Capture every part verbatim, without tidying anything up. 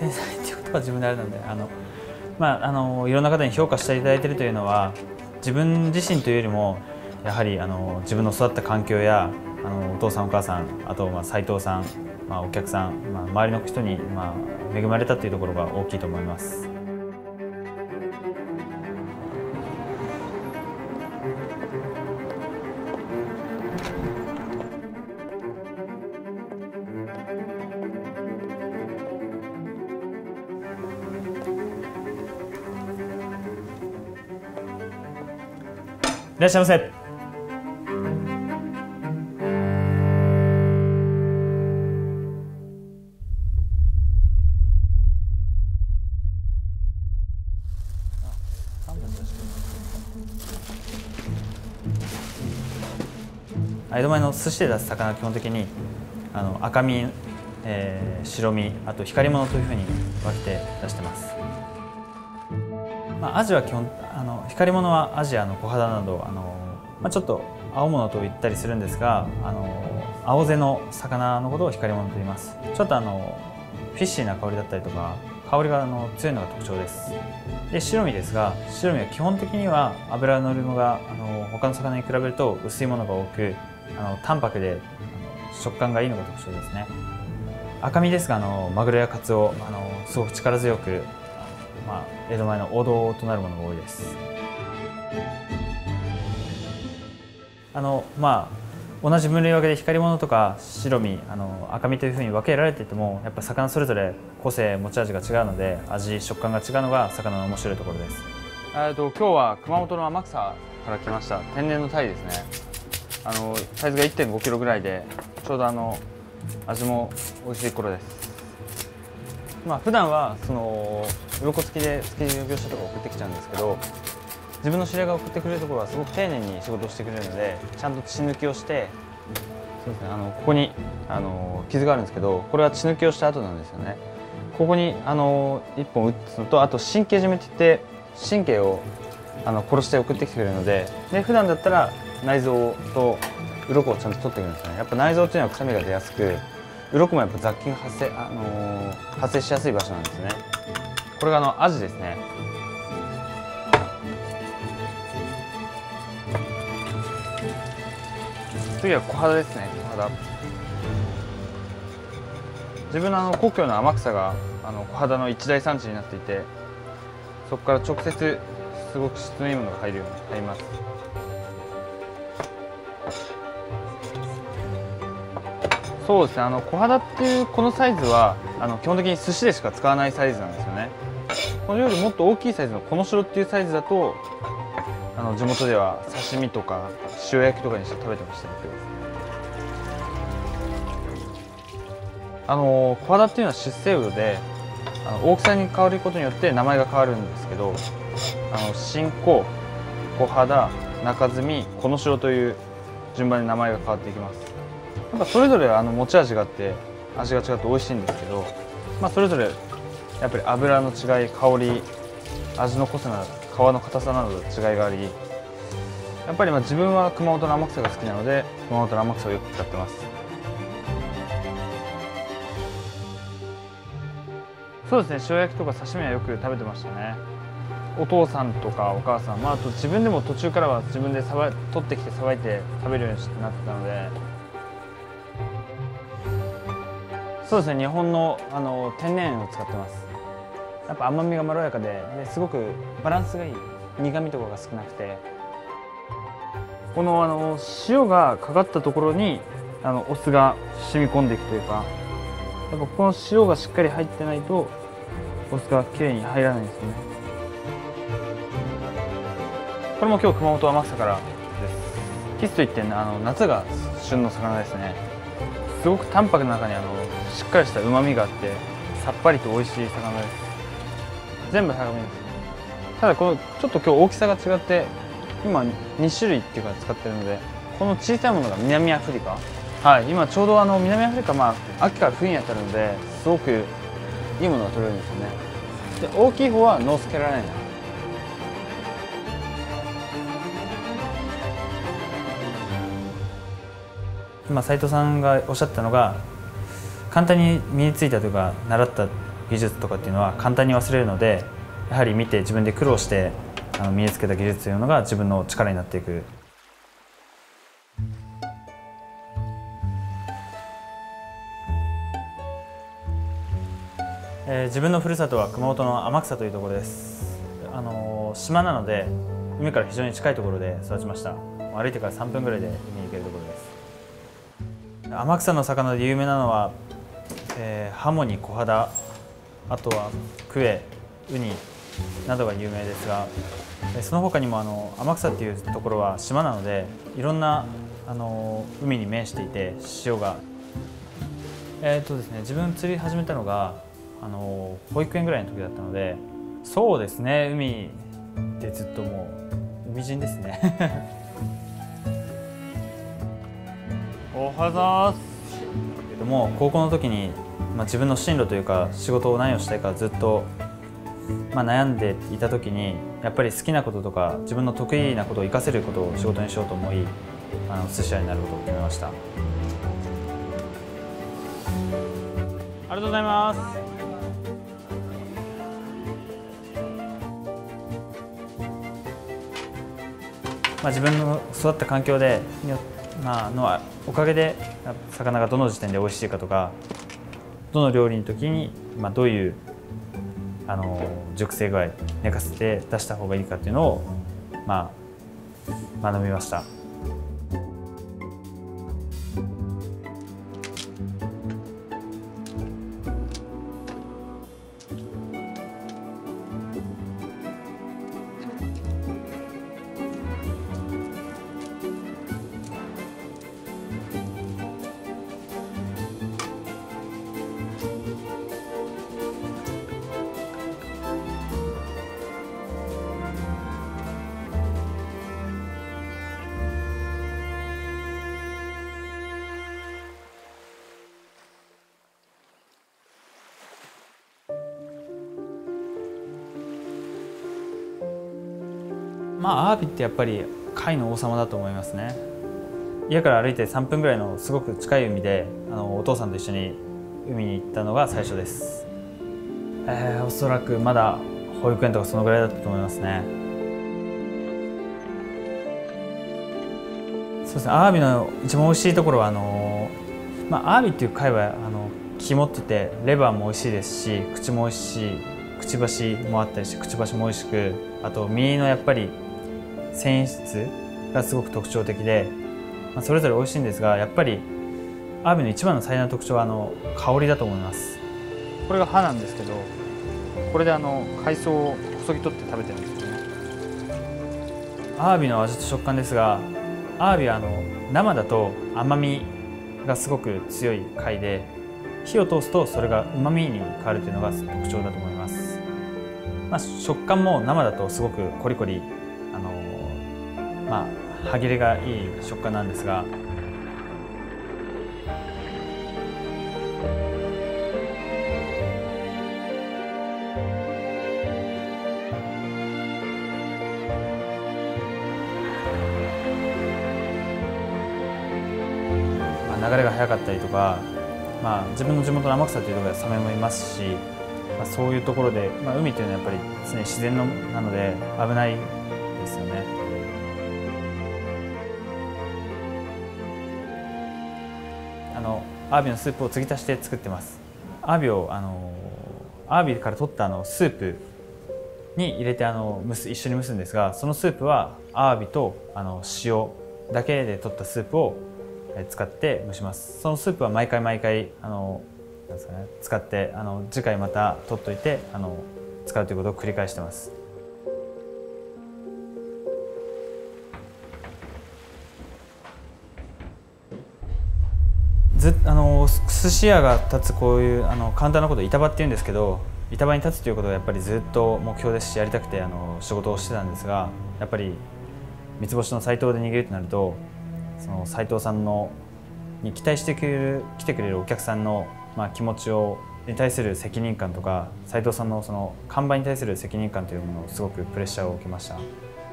天才っていうことは自分であれなんで、あのまああのいろんな方に評価していただいているというのは、自分自身というよりもやはりあの自分の育った環境やあのお父さんお母さん、あとまあ斉藤さん、まあ、お客さん、まあ、周りの人にまあ恵まれたというところが大きいと思います。いらっしゃいませ。江戸前の寿司で出す魚は基本的にあの赤身、えー、白身、あと光り物というふうに分けて出してます。まあ、アジは基本あの光り物はアジアの小肌などあの、まあ、ちょっと青物と言ったりするんですが、あの青背の魚のことを光り物と言います。ちょっとあのフィッシーな香りだったりとか香りがあの強いのが特徴です。で白身ですが、白身は基本的には脂の乗りもがあの他の魚に比べると薄いものが多く、あの淡白であの食感がいいのが特徴ですね。赤身ですが、あのマグロやカツオ、あのすごく力強く、まあ、江戸前の王道となるものが多いです。あのまあ同じ分類分けで光り物とか白身、あの赤身というふうに分けられていても、やっぱ魚それぞれ個性持ち味が違うので、味食感が違うのが魚の面白いところです。 えっと今日は熊本の天草から来ました天然の鯛ですね。あのサイズが いってんごキロぐらいで、ちょうどあの味も美味しい頃です。まあ普段はその鱗付きで築地業者とか送ってきちゃうんですけど、自分の知り合いが送ってくれるところはすごく丁寧に仕事をしてくれるので、ちゃんと血抜きをして、そうですね、あのここにあの傷があるんですけど、これは血抜きをした後なんですよね。ここにあのいっぽん打つのと、あと神経締めって言って神経をあの殺して送ってきてくれるので、で普段だったら内臓と鱗をちゃんと取ってくるんですね。やっぱ内臓っていうのは臭みが出やすく、鱗もやっぱ雑菌が発生、あのー、発生しやすい場所なんですね。これがあのアジですね。次は小肌ですね。小肌。自分のあの故郷の天草があの小肌の一大産地になっていて、そこから直接すごく質のいいものが入るようになります。そうですね、あの小肌っていうこのサイズはあの基本的に寿司でしか使わないサイズなんですよね。このよりもっと大きいサイズのこの白っていうサイズだと、あの地元では刺身とか塩焼きとかにして食べてましたけど、あの小肌っていうのは出世魚で、あの大きさに変わることによって名前が変わるんですけど、あの新子、小肌、中積み、この白という順番に名前が変わっていきます。やっぱそれぞれあの持ち味があって味が違って美味しいんですけど、まあ、それぞれやっぱり脂の違い、香り、味の濃さな皮の硬さなど違いがあり、やっぱりまあ自分は熊本の天草が好きなので熊本の天草をよく使ってます。そうですね、塩焼きとか刺身はよく食べてましたね。お父さんとかお母さん、まあ、あと自分でも途中からは自分でさば取ってきてさばいて食べるようになってたので、そうですね、日本のあの天然塩を使ってます。やっぱ甘みがまろやかで、ですごくバランスがいい、苦みとかが少なくて、このあの塩がかかったところにあのお酢が染み込んでいくというか、やっぱこの塩がしっかり入ってないとお酢がきれいに入らないんですよね。これも今日熊本天草からです。キスといってあの夏が旬の魚ですね。すごく淡白な中にあのしっかりした旨味があってさっぱりと美味しい魚です。全部ひゃくミリです。ただこのちょっと今日大きさが違って、今に種類っていうか使ってるので、この小さいものが南アフリカ、はい、今ちょうどあの南アフリカ、まあ秋から冬に当たるのですごくいいものが取れるんですよね。で大きい方はノースカロライナ。 今斉藤さんがおっしゃったのが、簡単に身についたというか習った技術とかっていうのは簡単に忘れるので、やはり見て自分で苦労してあの身につけた技術というのが自分の力になっていく。えー、自分のふるさとは熊本の天草というところです。あのー、島なので海から非常に近いところで育ちました。歩いてからさんぷんぐらいで海に行けるところです。天草の魚で有名なのは、えー、ハモにコハダ、あとはクエ、ウニなどが有名ですが、その他にもあの天草っていうところは島なのでいろんなあの海に面していて潮が、えーとですね、自分釣り始めたのがあの保育園ぐらいの時だったので、そうですね、海でずっともう海人ですね。 おはようございます。 けども高校の時に、まあ、自分の進路というか仕事を何をしたいかずっと、まあ、悩んでいた時にやっぱり好きなこととか自分の得意なことを生かせることを仕事にしようと思い、あの寿司屋になることを決めました。ありがとうございます。 まあ、自分の育った環境で、まあ、のおかげで魚がどの時点で美味しいかとか、どの料理の時に、まあ、どういうあの熟成具合寝かせて出した方がいいかっていうのを、まあ、学びました。まあ、アワビってやっぱり貝の王様だと思いますね。家から歩いてさんぷんぐらいのすごく近い海であのお父さんと一緒に海に行ったのが最初です。えー、おそらくまだ保育園とかそのぐらいだったと思いますね。そうですね、アワビの一番美味しいところはあの、まあ、アワビっていう貝はあの肝っててレバーも美味しいですし、口も美味しい、くちばしもあったりしてくちばしも美味しく、あと身のやっぱり繊維質がすごく特徴的で、まあ、それぞれ美味しいんですが、やっぱりアワビの一番の最大の特徴はあの香りだと思います。 これが歯なんですけど、これであの海藻をこそぎ取って食べてるんですよね。 アワビの味と食感ですが、アワビはあの生だと甘みがすごく強い貝で、火を通すとそれが旨味に変わるというのが特徴だと思います。まあ、食感も生だとすごくコリコリ、あのまあ、歯切れがいい食感なんですが、まあ、流れが速かったりとか、まあ、自分の地元の天草というところでサメもいますし、まあ、そういうところで、まあ、海というのはやっぱり常に自然のなので危ないですよね。あのアワビのスープを継ぎ足して作ってます。アワビをあのアワビから取ったあのスープに入れてあの蒸す一緒に蒸すんですが、そのスープはアワビとあの塩だけで取ったスープを使って蒸します。そのスープは毎回毎回あのなんですかね、使ってあの次回また取っといてあの使うということを繰り返してます。ずあの寿司屋が立つこういうあの簡単なことを板場っていうんですけど、板場に立つということがやっぱりずっと目標ですし、やりたくてあの仕事をしてたんですが、やっぱり三つ星の斉藤で握るとなると、その斉藤さんのに期待してくれる来てくれるお客さんの、まあ、気持ちをに対する責任感とか、斉藤さんのその看板に対する責任感というものをすごくプレッシャーを受けました。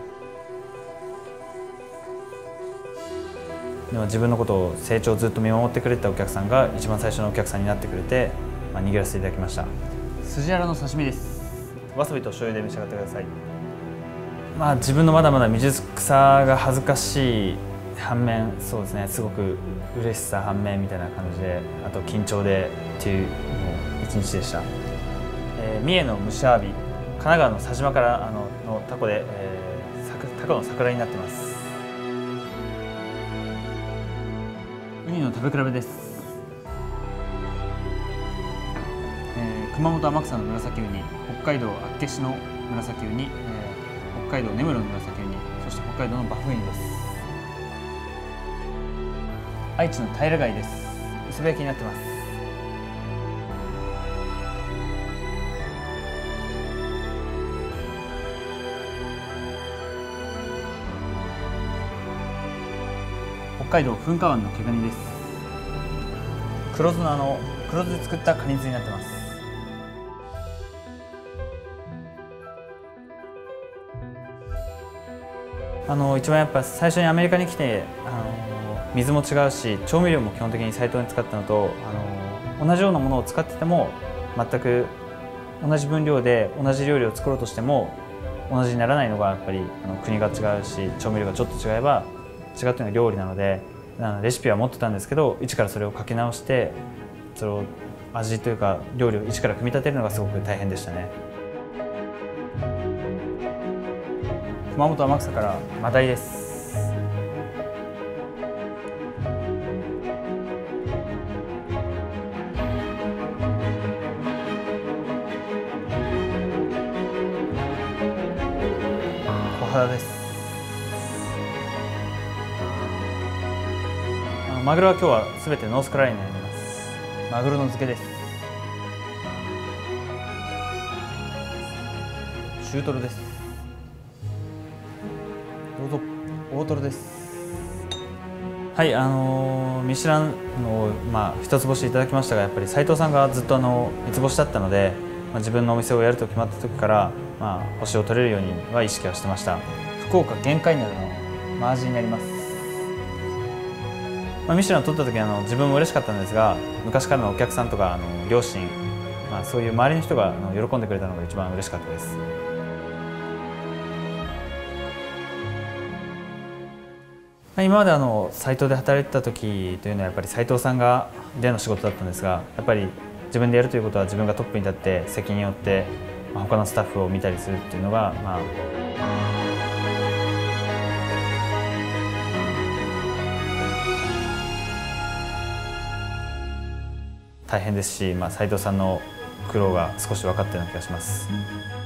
でも自分のことを成長をずっと見守ってくれたお客さんが一番最初のお客さんになってくれて、まあ、握らせていただきました。 スジアラの刺身です。 わさびと醤油で召し上がってください。まあ自分のまだまだ未熟さが恥ずかしい反面、そうですね、すごく嬉しさ反面みたいな感じで、あと緊張でっていうもう一日でした。えー、三重の蒸しアワビ、神奈川の佐島からあののタコで、えー、タコの桜になってます。 ウニの食べ比べです。えー、熊本天草の紫ウニ、北海道厚岸の紫ウニ、えー、北海道根室の紫ウニ、そして北海道のバフウニです。愛知の平貝です。 磯辺焼きになってます。 北海道噴火湾の毛ガニです。 黒酢のあの黒酢で作ったカニ酢になってます。あの一番やっぱ最初にアメリカに来て、あの水も違うし調味料も基本的にサイトに使ったのと、あの同じようなものを使ってても全く同じ分量で同じ料理を作ろうとしても同じにならないのがやっぱりあの国が違うし、調味料がちょっと違えば違うというのが料理なので、レシピは持ってたんですけど、一からそれを書き直してそれを味というか料理を一から組み立てるのがすごく大変でしたね。 熊本天草からマダイです。 小肌です。あのマグロは今日はすべてノースカロライナになります。マグロの漬けです。中トロです。どうぞ。大トロです。はい、あのー、ミシュランの、まあ、一つ星いただきましたが、やっぱり斉藤さんがずっとあの三つ星だったので、まあ、自分のお店をやると決まった時から、まあ、星を取れるようには意識はしてました。 福岡玄界灘のマアジになります。 まあ、ミシュランを取った時あの自分も嬉しかったんですが、昔からのお客さんとかあの両親、まあ、そういう周りの人があの喜んでくれたのが一番嬉しかったです。今まであのサイトで働いてた時というのはやっぱり斉藤さんがでの仕事だったんですが、やっぱり自分でやるということは自分がトップに立って責任を負って、まあ、他のスタッフを見たりするっていうのが、まあ、大変ですし、まあ、斉藤さんの苦労が少し分かったような気がします。